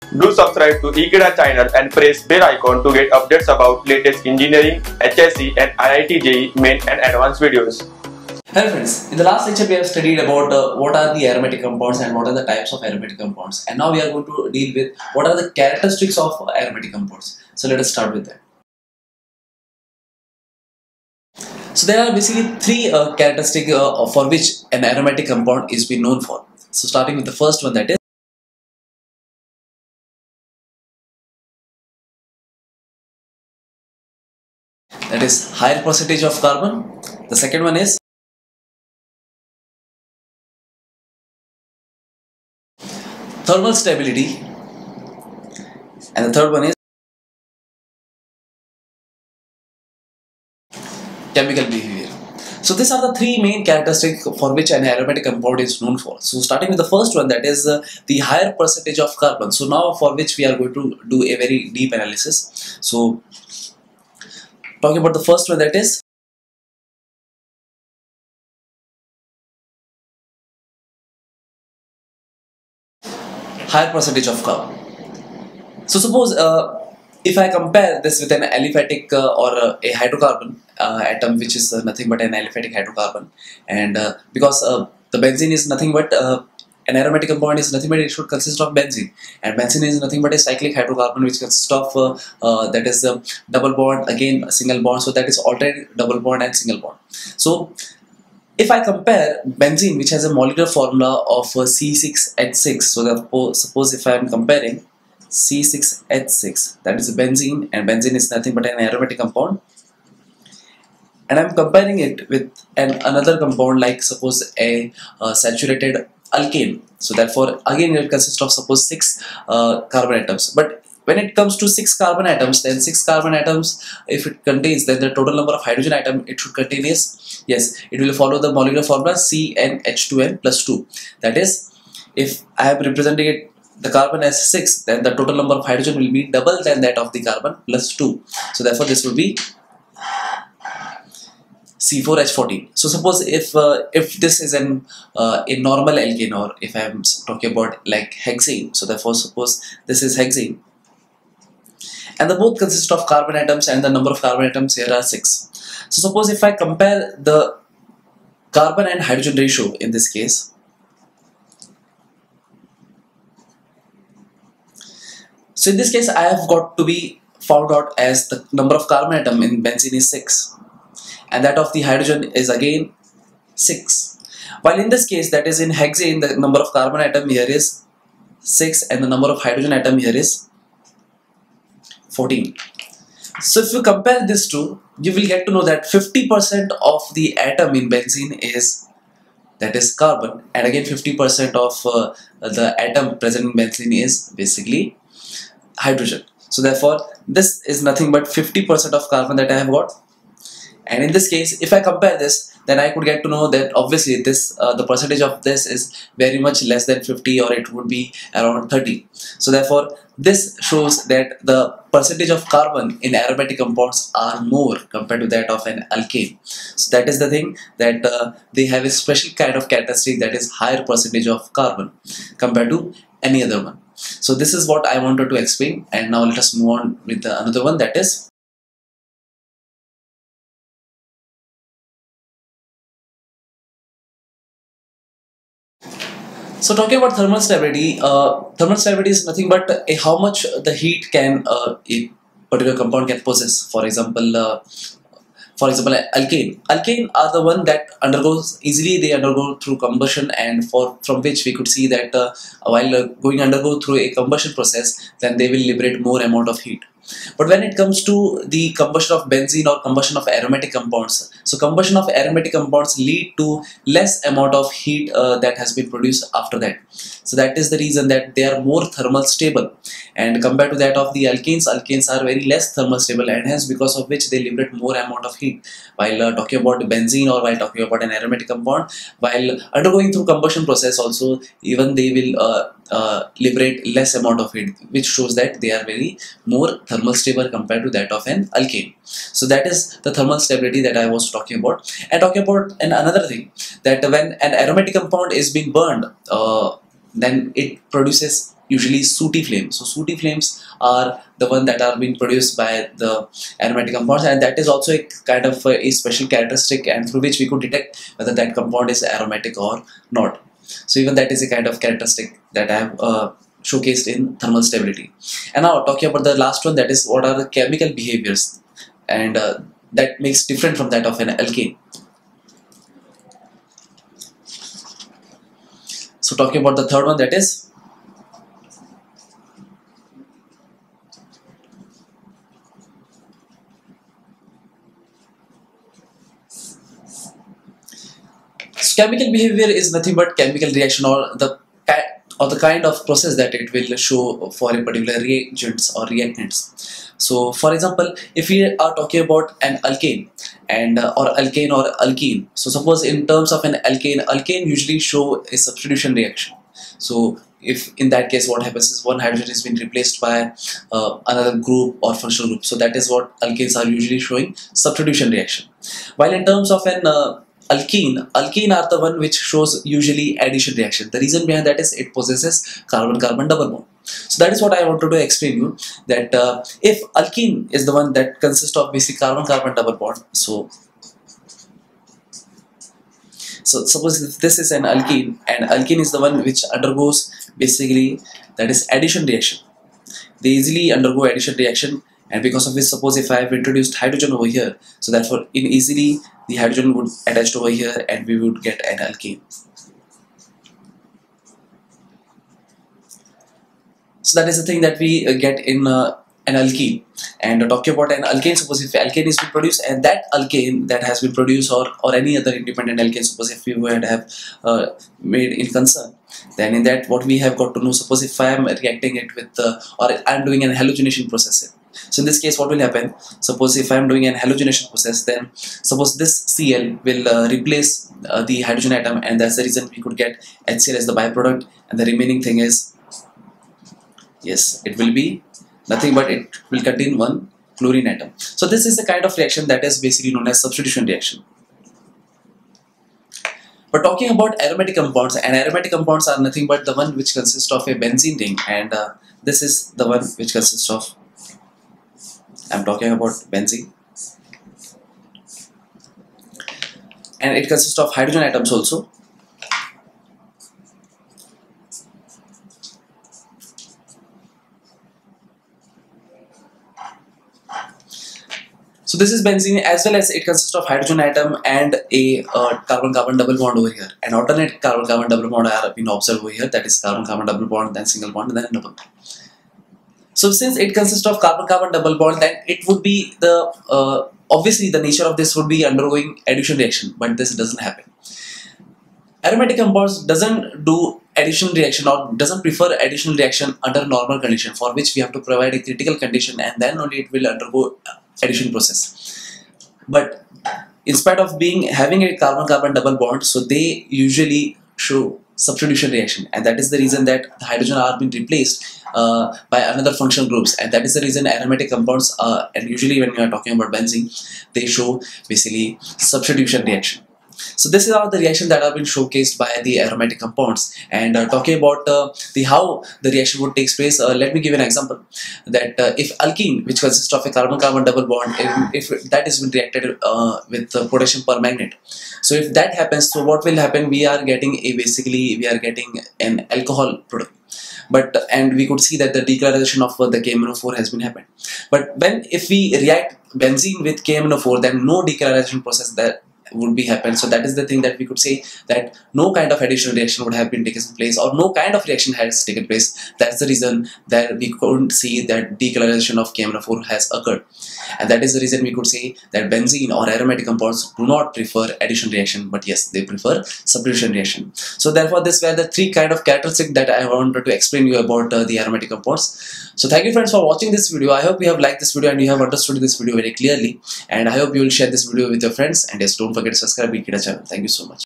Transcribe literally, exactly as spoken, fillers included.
Do subscribe to Ekeeda channel and press bell icon to get updates about latest engineering, H S C and I I T J E E main and advanced videos. Hello friends, in the last lecture we have studied about uh, what are the aromatic compounds and what are the types of aromatic compounds, and now we are going to deal with what are the characteristics of aromatic compounds. So let us start with that. So there are basically three uh, characteristics uh, for which an aromatic compound is being known for. So starting with the first one, that is that is higher percentage of carbon. The second one is thermal stability, and the third one is chemical behavior. So these are the three main characteristics for which an aromatic compound is known for. So starting with the first one, that is uh, the higher percentage of carbon. So now for which we are going to do a very deep analysis. So talking about the first one, that is higher percentage of carbon. So suppose uh, if I compare this with an aliphatic uh, or uh, a hydrocarbon uh, atom, which is uh, nothing but an aliphatic hydrocarbon, and uh, because uh, the benzene is nothing but uh, an aromatic compound is nothing but it should consist of benzene, and benzene is nothing but a cyclic hydrocarbon which consists of uh, uh, that is uh, double bond, again a single bond, so that is alternate double bond and single bond. So if I compare benzene, which has a molecular formula of uh, C six H six, so therefore, suppose if I am comparing C six H six, that is benzene, and benzene is nothing but an aromatic compound, and I am comparing it with an another compound like suppose a uh, saturated alkane, so therefore again it consists of suppose six uh, carbon atoms. But when it comes to six carbon atoms, then six carbon atoms, if it contains, then the total number of hydrogen atom it should contain is, yes, it will follow the molecular formula C N H two N plus two. That is, if I am representing it the carbon as six, then the total number of hydrogen will be double than that of the carbon plus two. So therefore this will be C four H fourteen. So suppose if uh, if this is an uh, a normal alkane, or if I am talking about like hexane, so therefore suppose this is hexane, and the both consist of carbon atoms, and the number of carbon atoms here are six. So suppose if I compare the carbon and hydrogen ratio in this case, so in this case I have got to be found out as the number of carbon atom in benzene is six, and that of the hydrogen is again six, while in this case, that is in hexane, the number of carbon atom here is six and the number of hydrogen atom here is fourteen. So if you compare these two, you will get to know that fifty percent of the atom in benzene is, that is carbon, and again fifty percent of uh, the atom present in benzene is basically hydrogen. So therefore this is nothing but fifty percent of carbon that I have got, and in this case if I compare this, then I could get to know that obviously this uh, the percentage of this is very much less than fifty, or it would be around thirty. So therefore this shows that the percentage of carbon in aromatic compounds are more compared to that of an alkane. So that is the thing, that uh, they have a special kind of characteristic, that is higher percentage of carbon compared to any other one. So this is what I wanted to explain, and now let us move on with the another one, that is so talking about thermal stability. Uh, thermal stability is nothing but uh, how much the heat can uh, a particular compound can possess. For example, uh, for example, alkane. Alkane are the one that undergoes easily. They undergo through combustion, and for from which we could see that uh, while uh, going undergo through a combustion process, then they will liberate more amount of heat. But when it comes to the combustion of benzene or combustion of aromatic compounds, so combustion of aromatic compounds lead to less amount of heat uh, that has been produced after that. So that is the reason that they are more thermal stable, and compared to that of the alkanes, alkanes are very less thermal stable, and hence because of which they liberate more amount of heat. While uh, talking about benzene, or while talking about an aromatic compound, while undergoing through combustion process also, even they will uh, uh, liberate less amount of heat, which shows that they are very more thermal stable compared to that of an alkane. So that is the thermal stability that I was talking about. And talking about and another thing, that when an aromatic compound is being burned, uh, then it produces usually sooty flame. So sooty flames are the one that are being produced by the aromatic compounds, and that is also a kind of a, a special characteristic, and through which we could detect whether that compound is aromatic or not. So even that is a kind of characteristic that I have uh, showcased in thermal stability. And now talking about the last one, that is what are the chemical behaviors, and uh, that makes different from that of an alkane. So talking about the third one, that is so chemical behavior is nothing but chemical reaction, or the or the kind of process that it will show for a particular reagents or reactants. So for example, if we are talking about an alkane and uh, or alkane or alkene, so suppose in terms of an alkane, alkane usually show a substitution reaction. So if in that case what happens is one hydrogen is being replaced by uh, another group or functional group. So that is what alkanes are usually showing, substitution reaction. While in terms of an uh, alkene, alkene are the one which shows usually addition reaction. The reason behind that is it possesses carbon-carbon double bond. So that is what I wanted to explain you, that uh, if alkene is the one that consists of basic carbon-carbon double bond, so so suppose if this is an alkene, and alkene is the one which undergoes basically that is addition reaction. They easily undergo addition reaction, and because of this, suppose if I have introduced hydrogen over here, so therefore in easily the hydrogen would attach over here and we would get an alkane. So that is the thing that we uh, get in uh, an alkene. And uh, talking about an alkane, suppose if alkane is being produced, and that alkane that has been produced, or, or any other independent alkane, suppose if we would have uh, made in concern, then in that what we have got to know, suppose if I am reacting it with uh, or I am doing an halogenation process. So in this case what will happen, suppose if I am doing an halogenation process, then suppose this Cl will uh, replace uh, the hydrogen atom, and that's the reason we could get HCl as the byproduct, and the remaining thing is, yes, it will be nothing but it will contain one chlorine atom. So this is the kind of reaction that is basically known as substitution reaction. But talking about aromatic compounds, and aromatic compounds are nothing but the one which consists of a benzene ring, and uh, this is the one which consists of, I'm talking about benzene, and it consists of hydrogen atoms also. So this is benzene, as well as it consists of hydrogen atom and a uh, carbon-carbon double bond over here. An alternate carbon-carbon double bond are been observed over here, that is carbon-carbon double bond, then single bond, then double bond. So since it consists of carbon-carbon double bond, then it would be the, uh, obviously the nature of this would be undergoing addition reaction, but this doesn't happen. Aromatic compounds doesn't do addition reaction, or doesn't prefer additional reaction under normal condition, for which we have to provide a critical condition, and then only it will undergo addition process. But in spite of being having a carbon-carbon double bond, so they usually show substitution reaction, and that is the reason that the hydrogen are being replaced uh, by another functional groups, and that is the reason aromatic compounds uh, and usually when we are talking about benzene, they show basically substitution reaction. So this is all the reaction that have been showcased by the aromatic compounds. And uh, talking about uh, the how the reaction would take place, uh, let me give an example. That uh, if alkene, which consists of a carbon-carbon double bond, if, if that is been reacted uh, with uh, potassium permanganate, so if that happens, so what will happen? We are getting a basically we are getting an alcohol product. But and we could see that the decolorization of uh, the K M N O four has been happened. But when if we react benzene with K M N O four, then no decolorization process that would be happen. So that is the thing that we could say, that no kind of additional reaction would have been taken place, or no kind of reaction has taken place. That's the reason that we couldn't see that decolorization of K M N O four has occurred, and that is the reason we could say that benzene or aromatic compounds do not prefer addition reaction, but yes, they prefer substitution reaction. So therefore these were the three kind of characteristics that I wanted to explain you about uh, the aromatic compounds. So thank you friends for watching this video. I hope you have liked this video and you have understood this video very clearly, and I hope you will share this video with your friends, and yes, don't forget to subscribe to Geekida channel. Thank you so much.